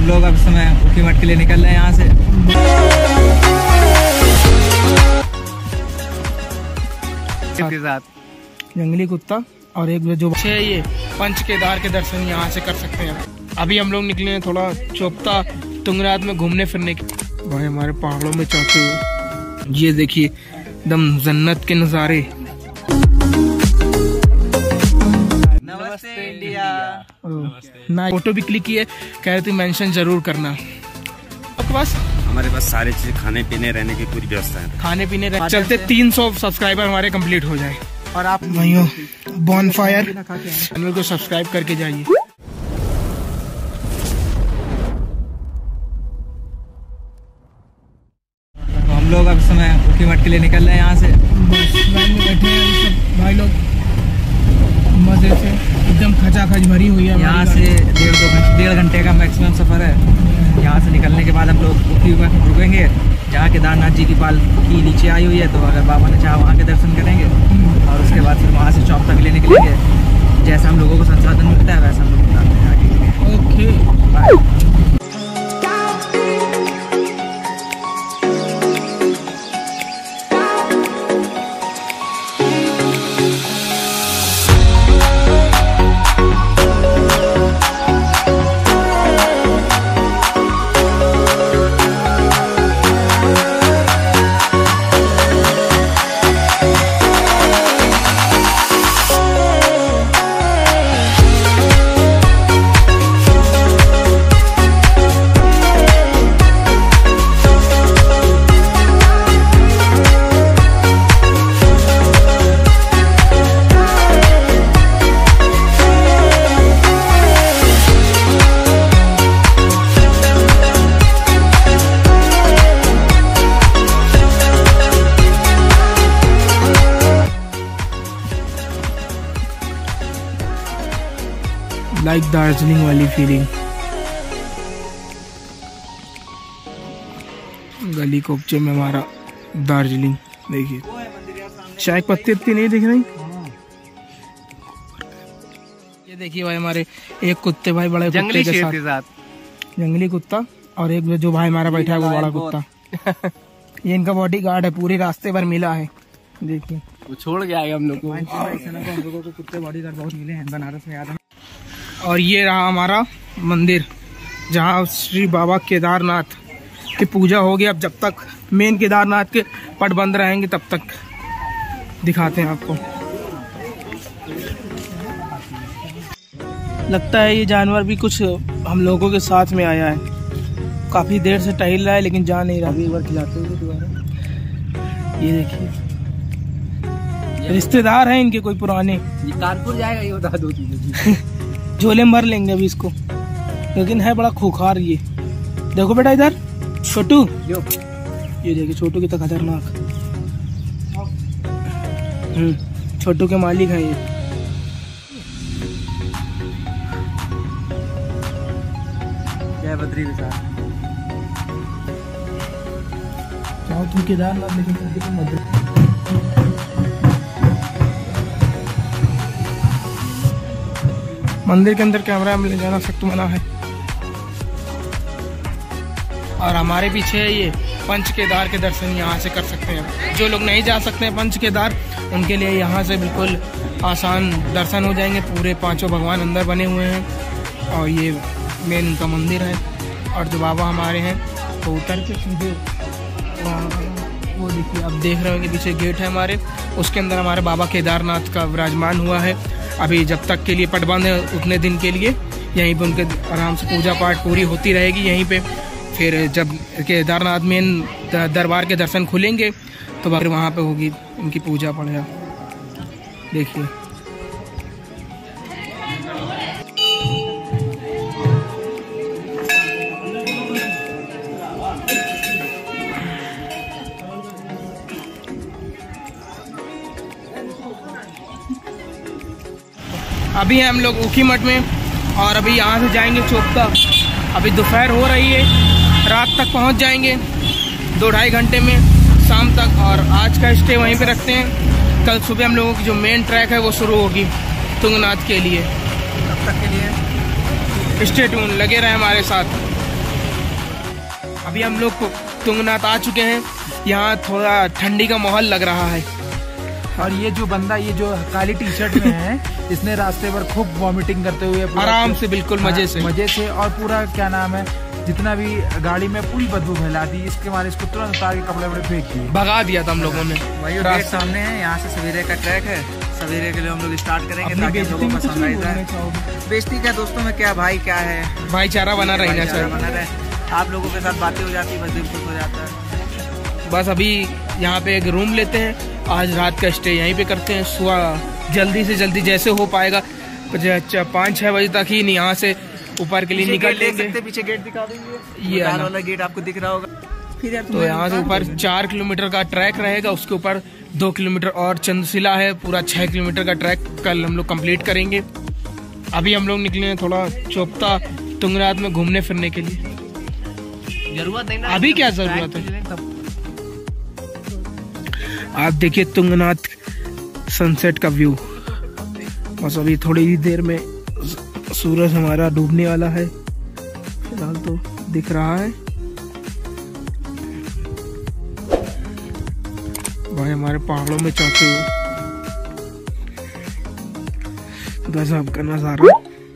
हम लोग अब समय ऊखीमठ के लिए निकल रहे हैं यहाँ से। के साथ जंगली कुत्ता और एक जो है ये पंच केदार के दर्शन यहाँ से कर सकते हैं। अभी हम लोग निकले हैं थोड़ा चोपता तुंगनाथ में घूमने फिरने के। भाई हमारे पहाड़ों में चढ़ते हुए ये देखिए एकदम जन्नत के नज़ारे। नमस्ते इंडिया। ना फोटो भी क्लिक किए, कह रहे थे मेंशन जरूर करना। आपके पास हमारे पास सारी चीज खाने पीने रहने की पूरी व्यवस्था है। खाने पीने चलते 300 सब्सक्राइबर हमारे कंप्लीट हो जाए। और आप भाइयों बॉनफायर चैनल को सब्सक्राइब करके जाइए। तो हम लोग अब समय ऊखीमठ के लिए निकल रहे हैं यहाँ से। लाइन में बैठे हैं सब भाई लोग मजे से, एकदम खचाखच भरी हुई है। यहाँ से 1.5 घंटे का मैक्सिमम सफर है। यहाँ से निकलने के बाद हम लोग ऊखीमठ रुकेंगे, जहाँ केदारनाथ जी की पालकी नीचे आई हुई है, तो अगर बाबा ने चाहा वहाँ के दर्शन करेंगे और उसके बाद फिर वहाँ से चौपता के लिए निकलेंगे। जैसा हम लोगों को संसाधन मिलता है वैसा हम लोग बताते हैं आगे के लिए। Okay bye. लाइक दार्जिलिंग वाली फीलिंग। गली कोपचे में हमारा दार्जिलिंग देखिए, चाय पत्ती इतनी नहीं दिख रही। ये देखिए भाई हमारे एक कुत्ते भाई बड़े कुत्ते के साथ जंगली कुत्ता और एक जो भाई हमारा बैठा है वो बड़ा कुत्ता। ये इनका बॉडी गार्ड है, पूरे रास्ते भर मिला है। देखिए वो छोड़ के आए हम लोग को। हम लोगों को कुत्ते बॉडी गार्ड बहुत मिले हैं बनारस में, याद है। और ये रहा हमारा मंदिर जहाँ श्री बाबा केदारनाथ की पूजा होगी। अब जब तक मेन केदारनाथ के पट बंद रहेंगे तब तक दिखाते हैं आपको। लगता है ये जानवर भी कुछ हम लोगों के साथ में आया है, काफी देर से टहल रहा है लेकिन जा नहीं रहा। एक बार खिलाते हुए दोबारा। ये देखिए रिश्तेदार हैं इनके कोई पुराने। ये कानपुर जाएगा ये बता दो चीजें। झोले में भर लेंगे अभी इसको, लेकिन है बड़ा खूंखार। ये देखो बेटा इधर छोटू, ये देखिए छोटू की तो खतरनाक। छोटू के मालिक हैं ये। जय बद्री विशाल। चाहो तुम केदारनाथ लेकिन मध्य मंदिर के अंदर कैमरा में ले जाना सख्त मना है। और हमारे पीछे ये पंच केदार के दर्शन यहाँ से कर सकते हैं। जो लोग नहीं जा सकते हैं पंच केदार, उनके लिए यहाँ से बिल्कुल आसान दर्शन हो जाएंगे। पूरे 5 भगवान अंदर बने हुए हैं और ये मेन उनका मंदिर है। और जो बाबा हमारे हैं तो उतर के सीधे वो देखिए आप देख रहे हो कि पीछे गेट है हमारे, उसके अंदर हमारे बाबा केदारनाथ का विराजमान हुआ है। अभी जब तक के लिए पट बंद है उतने दिन के लिए यहीं पे उनके आराम से पूजा पाठ पूरी होती रहेगी यहीं पे। फिर जब केदारनाथ में दरबार के दर्शन खुलेंगे तो फिर वहाँ पे होगी उनकी पूजा पड़ेगा। देखिए अभी हम लोग ऊखीमठ में और अभी यहाँ से जाएंगे चोपता। अभी दोपहर हो रही है, रात तक पहुँच जाएंगे 2-2.5 घंटे में शाम तक। और आज का स्टे वहीं पे रखते हैं। कल सुबह हम लोगों की जो मेन ट्रैक है वो शुरू होगी तुंगनाथ के लिए। तब तक के लिए स्टे ट्यून लगे रहे हमारे साथ। अभी हम लोग तुंगनाथ आ चुके हैं। यहाँ थोड़ा ठंडी का माहौल लग रहा है। और ये जो बंदा, ये जो काली टी शर्ट में है, इसने रास्ते पर खूब वॉमिटिंग करते हुए आराम से, बिल्कुल मजे से और पूरा क्या नाम है, जितना भी गाड़ी में पूरी बदबू फैला दी। इसके मारे इसको तुरंत उतार के कपड़े वपड़े फेंक दिए, भगा दिया था हम लोगों ने। वही गेट सामने है, यहाँ से सवेरे का ट्रैक है। सवेरे के लिए हम लोग स्टार्ट करेंगे ताकि लोगों को पसंद आ जाए। बेइज्जती क्या दोस्तों में, क्या भाई क्या है, भाईचारा बना रहना चाहिए। बना रहे, आप लोगों के साथ बातें हो जाती है, बस दिल खुश हो जाता है। बस अभी यहाँ पे एक रूम लेते हैं, आज रात का स्टे यहीं पे करते हैं। सुबह जल्दी से जल्दी जैसे हो पाएगा 5-6 बजे तक ही यहाँ से ऊपर के लिए निकल लेंगे। पीछे गेट दिखा देंगे, ये वाला गेट आपको दिख रहा होगा। फिर तो यहाँ से ऊपर 4 किलोमीटर का ट्रैक रहेगा, उसके ऊपर 2 किलोमीटर और चंद्रशिला है। पूरा 6 किलोमीटर का ट्रैक कल हम लोग कंप्लीट करेंगे। अभी हम लोग निकले हैं थोड़ा चोपता तुंगनाथ में घूमने फिरने के लिए। जरूरत नहीं ना, अभी क्या जरूरत है। आप देखिए तुंगनाथ सनसेट का व्यू। बस अभी थोड़ी ही देर में सूरज हमारा डूबने वाला है। फिलहाल तो दिख रहा है भाई हमारे पहाड़ों में चढ़ते हुए गजब का नजारा।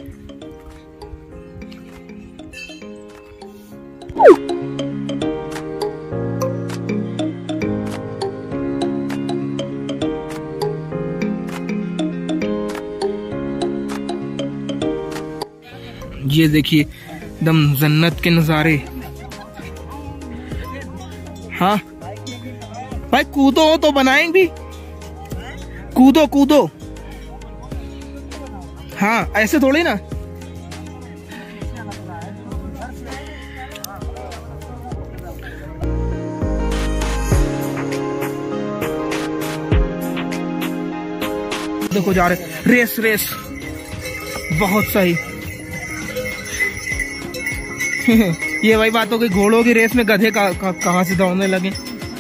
ये देखिए एकदम जन्नत के नजारे। हाँ भाई कूदो तो बनाएंगे, कूदो कूदो। हाँ ऐसे थोड़ी ना। देखो जा रहे रेस बहुत सही। ये वही बात हो गई, घोड़ों की रेस में गधे कहाँ से दौड़ने लगे।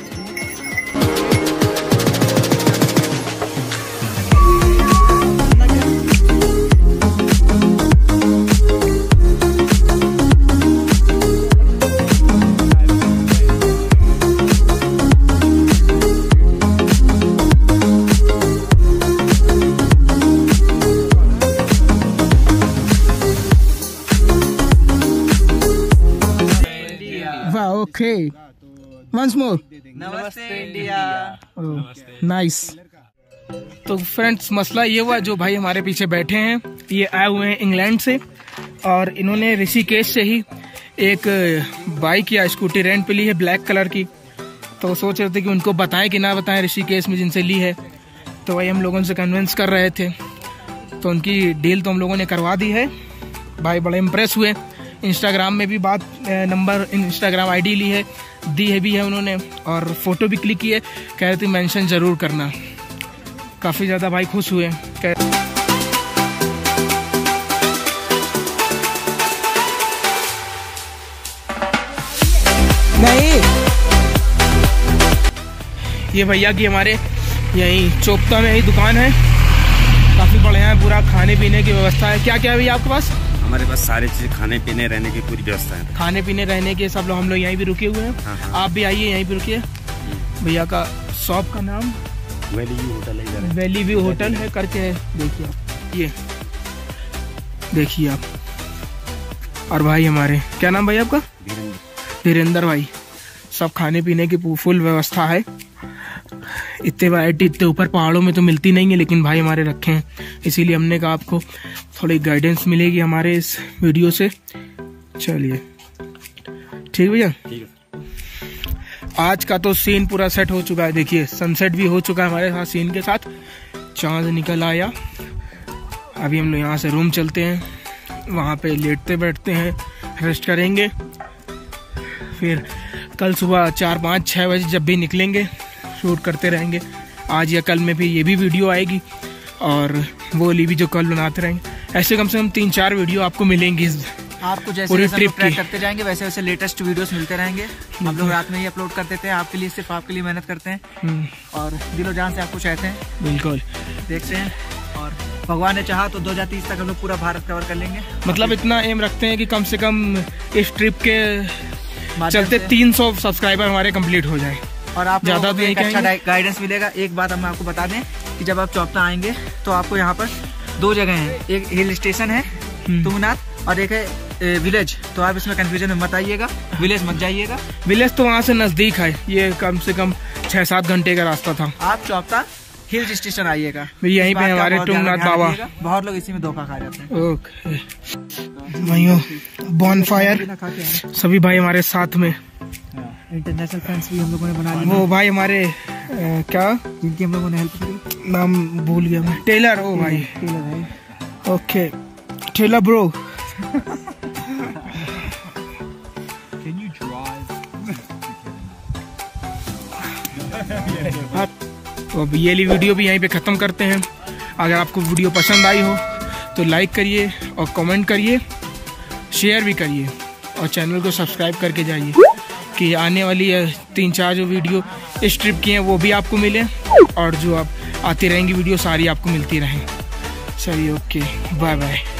ओके वंस मोर, नमस्ते इंडिया। नाइस। तो फ्रेंड्स मसला ये हुआ, जो भाई हमारे पीछे बैठे हैं ये आए हुए हैं इंग्लैंड से, और इन्होंने ऋषिकेश से ही एक बाइक या स्कूटी रेंट पे ली है ब्लैक कलर की। तो सोच रहे थे कि उनको बताएं कि ना बताएं ऋषिकेश में जिनसे ली है। तो वही हम लोगों से कन्विंस कर रहे थे, तो उनकी डील तो हम लोगों ने करवा दी है। भाई बड़े इम्प्रेस हुए। इंस्टाग्राम में भी बात नंबर इंस्टाग्राम आईडी ली है, दी है भी है उन्होंने, और फोटो भी क्लिक की है। कह रहे थे मेंशन जरूर करना। काफ़ी ज़्यादा भाई खुश हुए। नहीं ये भैया की हमारे यहीं चोपता में ही दुकान है, काफ़ी बढ़िया है। पूरा खाने पीने की व्यवस्था है। क्या क्या है भैया आपके पास? हमारे पास सारी चीज, खाने पीने रहने की पूरी व्यवस्था है। खाने पीने रहने के सब लोग, हम लोग यहीं भी रुके हुए हैं। हाँ, हाँ। आप भी आइए, यहीं भी रुकिए। भैया का शॉप का नाम वैली व्यू होटल है। वैली व्यू होटल है करके, देखिए आप, ये देखिए आप। और भाई हमारे क्या नाम भाई आपका? वीरेंद्र भाई। सब खाने पीने की फुल व्यवस्था है। इतने वैरायटी इतने ऊपर पहाड़ों में तो मिलती नहीं है, लेकिन भाई हमारे रखे हैं, इसीलिए हमने कहा आपको थोड़ी गाइडेंस मिलेगी हमारे इस वीडियो से। चलिए ठीक भैया। आज का तो सीन पूरा सेट हो चुका है। देखिए सनसेट भी हो चुका है हमारे साथ, सीन के साथ चांद निकल आया। अभी हम लोग यहाँ से रूम चलते हैं, वहाँ पे लेटते बैठते हैं, रेस्ट करेंगे। फिर कल सुबह 4-5-6 बजे जब भी निकलेंगे शूट करते रहेंगे। आज या कल में भी ये भी वीडियो आएगी, और वो वाली भी जो कल बनाते रहेंगे। ऐसे कम से कम 3-4 वीडियो आपको मिलेंगी आपको। जैसे पूरी जैसे ट्रिप ट्रैक की करते जाएंगे वैसे वैसे लेटेस्ट वीडियोस मिलते रहेंगे। हम लोग रात में ही अपलोड कर देते हैं आपके लिए, सिर्फ आपके लिए मेहनत करते हैं और दिलो जान से आपको चाहते हैं। बिल्कुल देखते हैं, और भगवान ने चाहा तो 2030 तक हम लोग पूरा भारत कवर कर लेंगे। मतलब इतना एम रखते हैं कि कम से कम इस ट्रिप के चलते 300 सब्सक्राइबर हमारे कंप्लीट हो जाए। और आप ज़्यादा तो एक नहीं अच्छा गाइडेंस मिलेगा। एक बात हम आपको बता दें कि जब आप चौपता आएंगे तो आपको यहाँ पर 2 जगह हैं, एक हिल स्टेशन है तुंगनाथ और एक है विलेज। तो आप इसमें कंफ्यूजन में मत आइएगा, विलेज मत जाइएगा। विलेज तो वहाँ से नज़दीक है, ये कम से कम 6-7 घंटे का रास्ता था। आप चौपता हिल स्टेशन आइएगा, यहीं पे हमारे तुंगनाथ बाबा। बहुत लोग इसी में धोखा खा जाते हैं। ओके भाइयों, बॉनफायर सभी भाई हमारे साथ में। इंटरनेशनल फ्रेंड्स भी हम लोगों ने बना लिए। वो भाई हमारे क्या जिनकी हम लोगों ने हेल्प की, नाम भूल गया मैं। टेलर, ओ भाई टेलर है। Okay tailor bro. तो अब ये वीडियो भी यहीं पे ख़त्म करते हैं। अगर आपको वीडियो पसंद आई हो तो लाइक करिए और कमेंट करिए, शेयर भी करिए और चैनल को सब्सक्राइब करके जाइए कि आने वाली 3-4 जो वीडियो इस ट्रिप की हैं वो भी आपको मिले और जो आप आती रहेंगी वीडियो सारी आपको मिलती रहें। चलिए ओके, बाय बाय।